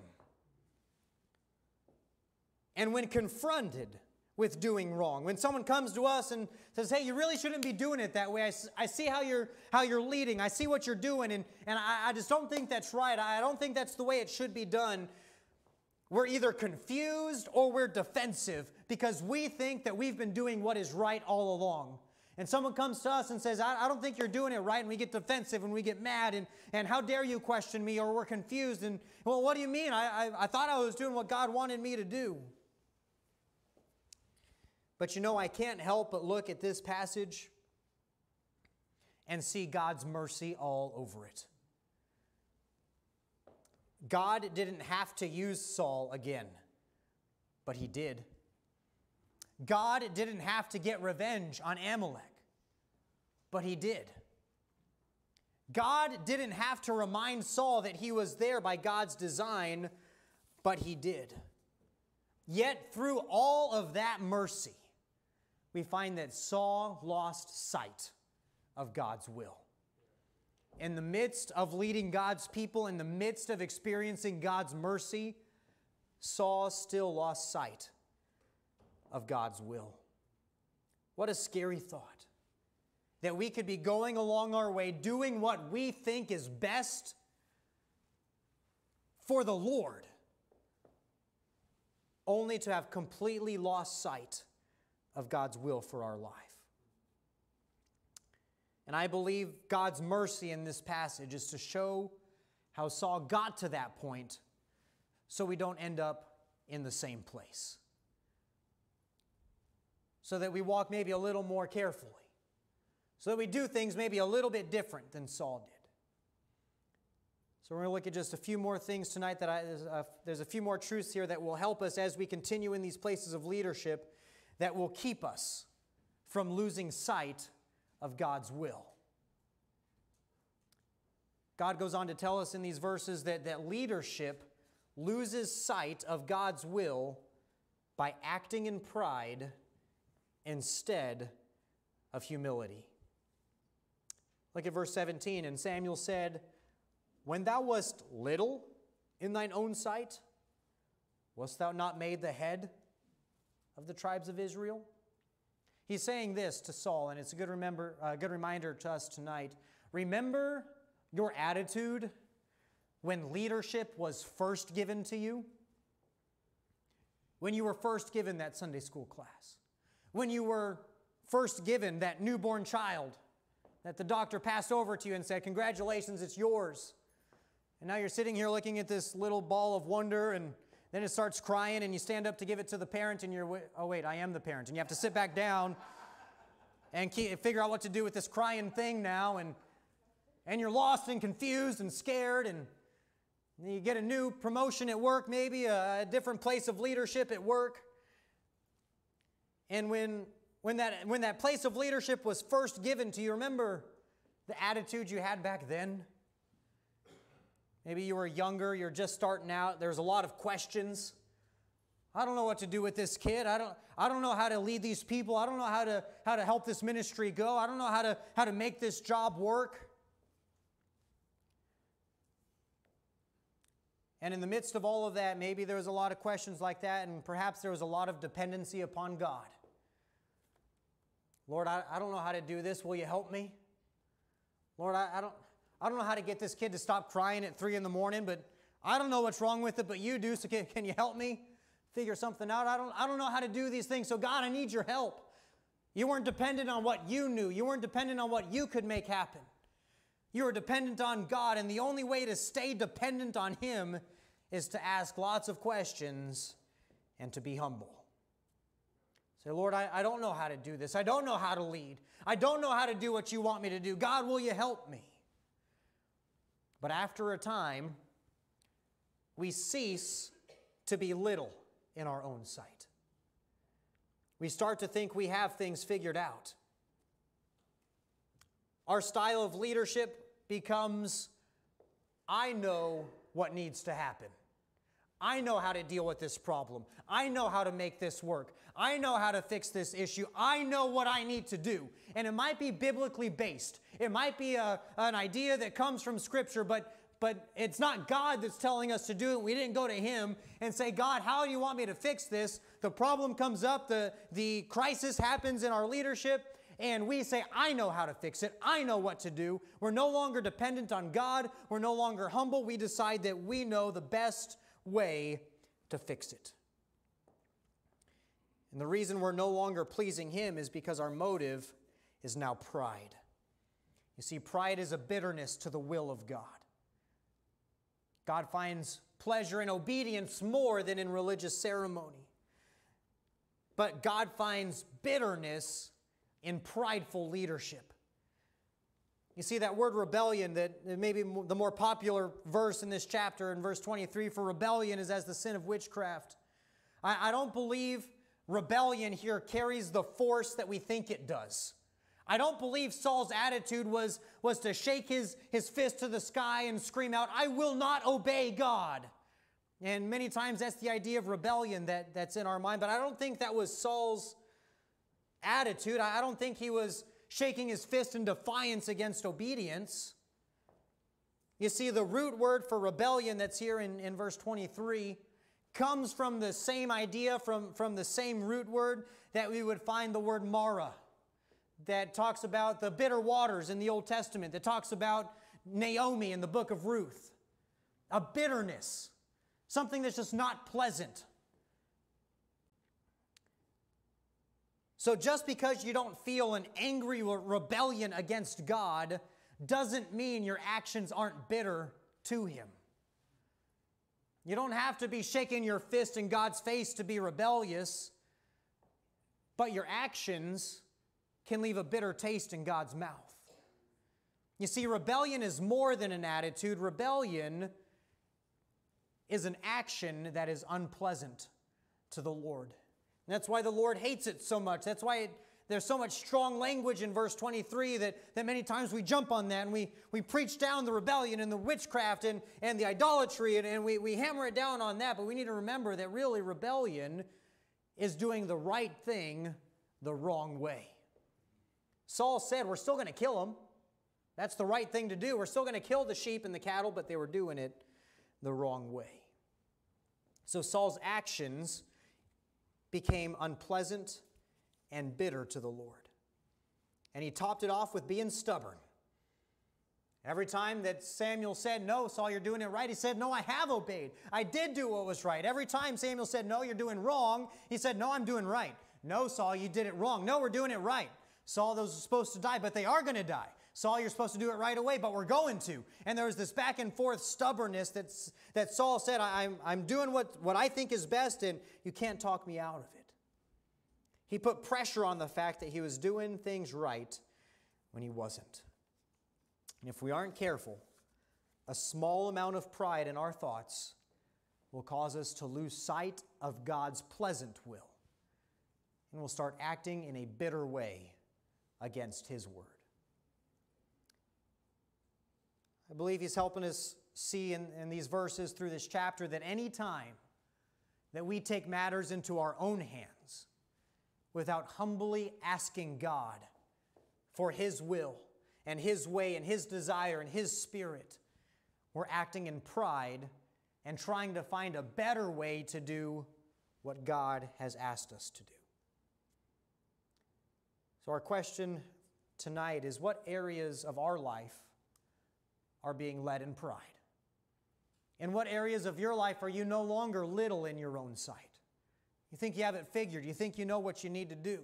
S4: And when confronted with doing wrong, when someone comes to us and says, hey, you really shouldn't be doing it that way. I see how you're leading. I see what you're doing, and I just don't think that's right. I don't think that's the way it should be done. We're either confused or we're defensive because we think that we've been doing what is right all along. And someone comes to us and says, I don't think you're doing it right, and we get defensive and we get mad, and how dare you question me, or we're confused, and, well, what do you mean? I thought I was doing what God wanted me to do. But you know, I can't help but look at this passage and see God's mercy all over it. God didn't have to use Saul again, but He did. God didn't have to get revenge on Amalek, but He did. God didn't have to remind Saul that he was there by God's design, but He did. Yet through all of that mercy, we find that Saul lost sight of God's will. In the midst of leading God's people, in the midst of experiencing God's mercy, Saul still lost sight of God's will. What a scary thought. That we could be going along our way, doing what we think is best for the Lord, only to have completely lost sight of God's will for our life. And I believe God's mercy in this passage is to show how Saul got to that point so we don't end up in the same place. So that we walk maybe a little more carefully. So that we do things maybe a little bit different than Saul did. So we're going to look at just a few more things tonight. There's a few more truths here that will help us as we continue in these places of leadership, that will keep us from losing sight of God's will. God goes on to tell us in these verses that leadership loses sight of God's will by acting in pride instead of humility. Look at verse 17. And Samuel said, when thou wast little in thine own sight, wast thou not made the head of the tribes of Israel? He's saying this to Saul, and it's a good reminder to us tonight. Remember your attitude when leadership was first given to you? When you were first given that Sunday school class? When you were first given that newborn child that the doctor passed over to you and said, congratulations, it's yours. And now you're sitting here looking at this little ball of wonder, and then it starts crying, and you stand up to give it to the parent, and you're, oh wait, I am the parent. And you have to sit back down and figure out what to do with this crying thing now, and you're lost and confused and scared, and you get a new promotion at work, maybe a different place of leadership at work. And when that place of leadership was first given to you, remember the attitude you had back then? Maybe you were younger, you're just starting out, there's a lot of questions. I don't know what to do with this kid. I don't know how to lead these people. I don't know how to help this ministry go. I don't know how to make this job work. And in the midst of all of that, maybe there was a lot of questions like that, and perhaps there was a lot of dependency upon God. Lord, I don't know how to do this. Will you help me? Lord, I don't know how to get this kid to stop crying at 3 a.m, but I don't know what's wrong with it, but you do, so can you help me figure something out? I don't know how to do these things, so God, I need your help. You weren't dependent on what you knew. You weren't dependent on what you could make happen. You were dependent on God, and the only way to stay dependent on Him is to ask lots of questions and to be humble. Say, Lord, I don't know how to do this. I don't know how to lead. I don't know how to do what you want me to do. God, will you help me? But after a time, we cease to be little in our own sight. We start to think we have things figured out. Our style of leadership becomes, I know what needs to happen. I know how to deal with this problem. I know how to make this work. I know how to fix this issue. I know what I need to do. And it might be biblically based. It might be an idea that comes from Scripture, but it's not God that's telling us to do it. We didn't go to Him and say, God, how do you want me to fix this? The problem comes up, the crisis happens in our leadership, and we say, I know how to fix it. I know what to do. We're no longer dependent on God. We're no longer humble. We decide that we know the best way to fix it. And the reason we're no longer pleasing Him is because our motive is now pride. You see, pride is a bitterness to the will of God. God finds pleasure in obedience more than in religious ceremony. But God finds bitterness in prideful leadership. You see, that word rebellion, that maybe the more popular verse in this chapter, in verse 23, for rebellion is as the sin of witchcraft. I don't believe rebellion here carries the force that we think it does. I don't believe Saul's attitude was to shake his fist to the sky and scream out, I will not obey God. And many times that's the idea of rebellion that's in our mind, but I don't think that was Saul's attitude. I don't think he was shaking his fist in defiance against obedience. You see, the root word for rebellion that's here in verse 23 comes from the same idea, from the same root word that we would find the word Mara, that talks about the bitter waters in the Old Testament, that talks about Naomi in the book of Ruth. A bitterness, something that's just not pleasant. So just because you don't feel an angry rebellion against God doesn't mean your actions aren't bitter to Him. You don't have to be shaking your fist in God's face to be rebellious, but your actions can leave a bitter taste in God's mouth. You see, rebellion is more than an attitude. Rebellion is an action that is unpleasant to the Lord. And that's why the Lord hates it so much. That's why there's so much strong language in verse 23 that many times we jump on that and we preach down the rebellion and the witchcraft and the idolatry and we hammer it down on that. But we need to remember that really rebellion is doing the right thing the wrong way. Saul said, we're still going to kill them. That's the right thing to do. We're still going to kill the sheep and the cattle, but they were doing it the wrong way. So Saul's actions became unpleasant and bitter to the Lord. And he topped it off with being stubborn. Every time that Samuel said, no, Saul, you're doing it right, he said, no, I have obeyed. I did do what was right. Every time Samuel said, no, you're doing wrong, he said, no, I'm doing right. No, Saul, you did it wrong. No, we're doing it right. Saul, those are supposed to die, but they are going to die. Saul, you're supposed to do it right away, but we're going to. And there was this back and forth stubbornness that Saul said, I'm doing what I think is best, and you can't talk me out of it. He put pressure on the fact that he was doing things right when he wasn't. And if we aren't careful, a small amount of pride in our thoughts will cause us to lose sight of God's pleasant will. And we'll start acting in a bitter way against His word. I believe he's helping us see in these verses through this chapter that any time that we take matters into our own hands without humbly asking God for His will and His way and His desire and His spirit, we're acting in pride and trying to find a better way to do what God has asked us to do. So our question tonight is, what areas of our life are being led in pride? In what areas of your life are you no longer little in your own sight? You think you have it figured. You think you know what you need to do.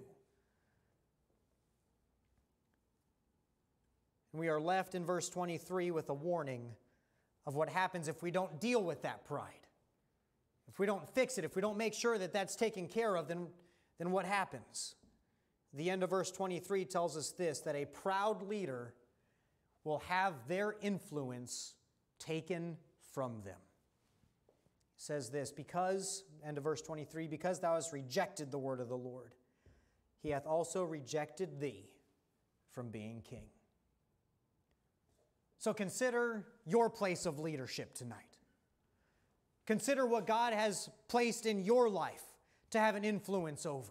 S4: And we are left in verse 23 with a warning of what happens if we don't deal with that pride. If we don't fix it, if we don't make sure that that's taken care of, then what happens? The end of verse 23 tells us this, that a proud leader will have their influence taken from them. It says this, because, end of verse 23, because thou hast rejected the word of the Lord, He hath also rejected thee from being king. So consider your place of leadership tonight. Consider what God has placed in your life to have an influence over.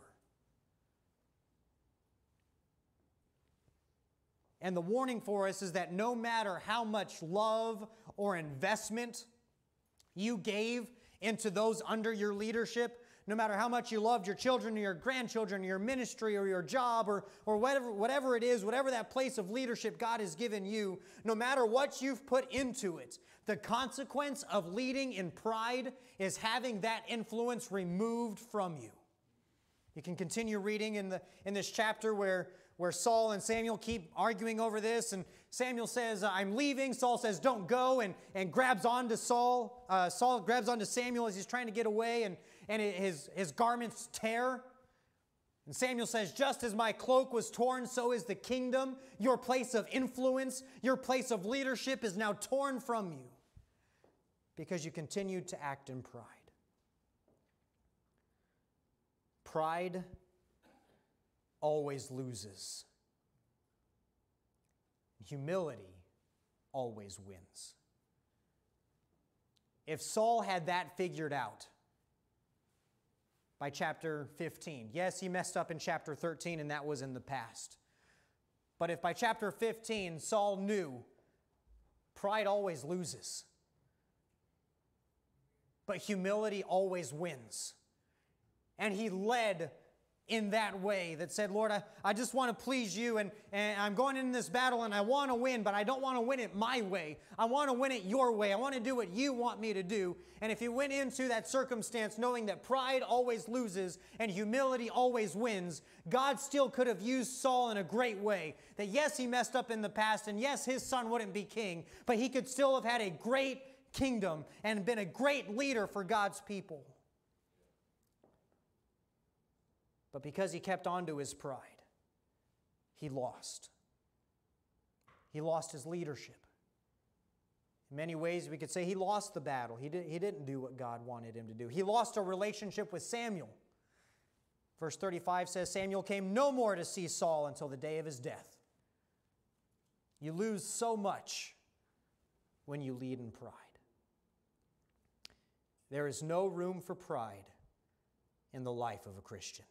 S4: And the warning for us is that no matter how much love or investment you gave into those under your leadership, no matter how much you loved your children or your grandchildren or your ministry or your job or whatever it is, whatever that place of leadership God has given you, no matter what you've put into it, the consequence of leading in pride is having that influence removed from you. You can continue reading in this chapter where Saul and Samuel keep arguing over this, and Samuel says, I'm leaving. Saul says, don't go, and grabs onto Saul. Saul grabs onto Samuel as he's trying to get away, and his garments tear. And Samuel says, just as my cloak was torn, so is the kingdom. Your place of influence, your place of leadership is now torn from you because you continued to act in pride. Pride always loses. Humility always wins. If Saul had that figured out by chapter 15, yes, he messed up in chapter 13, and that was in the past. But if by chapter 15 Saul knew pride always loses, but humility always wins, and he led in that way that said, Lord, I just want to please you, and I'm going in this battle and I want to win, but I don't want to win it my way. I want to win it your way. I want to do what you want me to do. And if he went into that circumstance knowing that pride always loses and humility always wins, God still could have used Saul in a great way. That yes, he messed up in the past, and yes, his son wouldn't be king, but he could still have had a great kingdom and been a great leader for God's people. But because he kept on to his pride, he lost. He lost his leadership. In many ways, we could say he lost the battle. He didn't do what God wanted him to do. He lost a relationship with Samuel. Verse 35 says, Samuel came no more to see Saul until the day of his death. You lose so much when you lead in pride. There is no room for pride in the life of a Christian.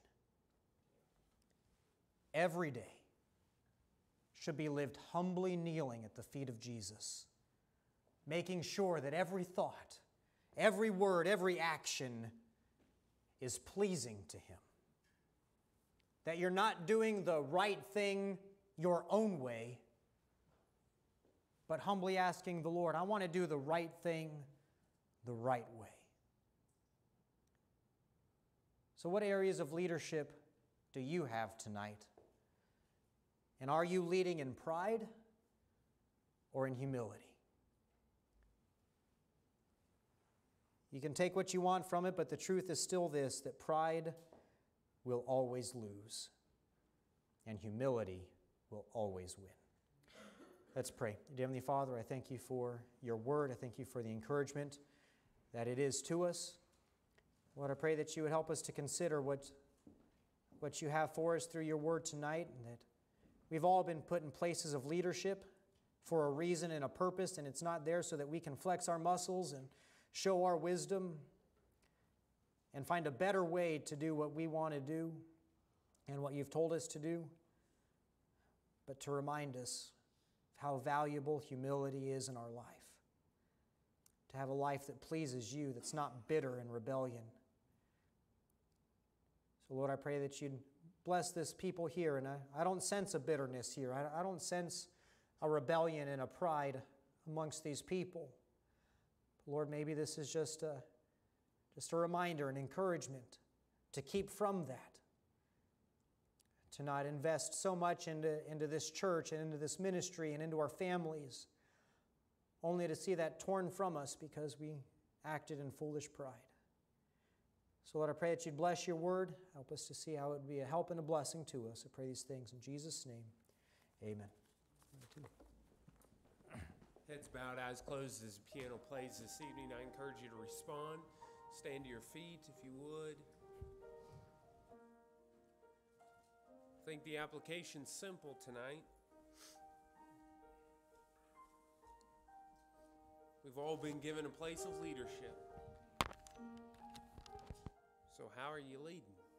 S4: Every day should be lived humbly kneeling at the feet of Jesus, making sure that every thought, every word, every action is pleasing to Him. That you're not doing the right thing your own way, but humbly asking the Lord, I want to do the right thing the right way. So what areas of leadership do you have tonight? And are you leading in pride or in humility? You can take what you want from it, but the truth is still this, that pride will always lose, and humility will always win. Let's pray. Dear Heavenly Father, I thank you for your word. I thank you for the encouragement that it is to us. Lord, I pray that you would help us to consider what you have for us through your word tonight, and that we've all been put in places of leadership for a reason and a purpose, and it's not there so that we can flex our muscles and show our wisdom and find a better way to do what we want to do and what you've told us to do, but to remind us how valuable humility is in our life. To have a life that pleases you, that's not bitter and rebellion. So Lord, I pray that you'd bless this people here, and I don't sense a bitterness here. I don't sense a rebellion and a pride amongst these people. Lord, maybe this is just a reminder, an encouragement to keep from that, to not invest so much into this church and into this ministry and into our families, only to see that torn from us because we acted in foolish pride. So Lord, I pray that you'd bless your word. Help us to see how it would be a help and a blessing to us. I pray these things in Jesus' name. Amen.
S2: Heads bowed, eyes closed as the piano plays this evening. I encourage you to respond. Stand to your feet if you would. I think the application's simple tonight. We've all been given a place of leadership. So how are you leading?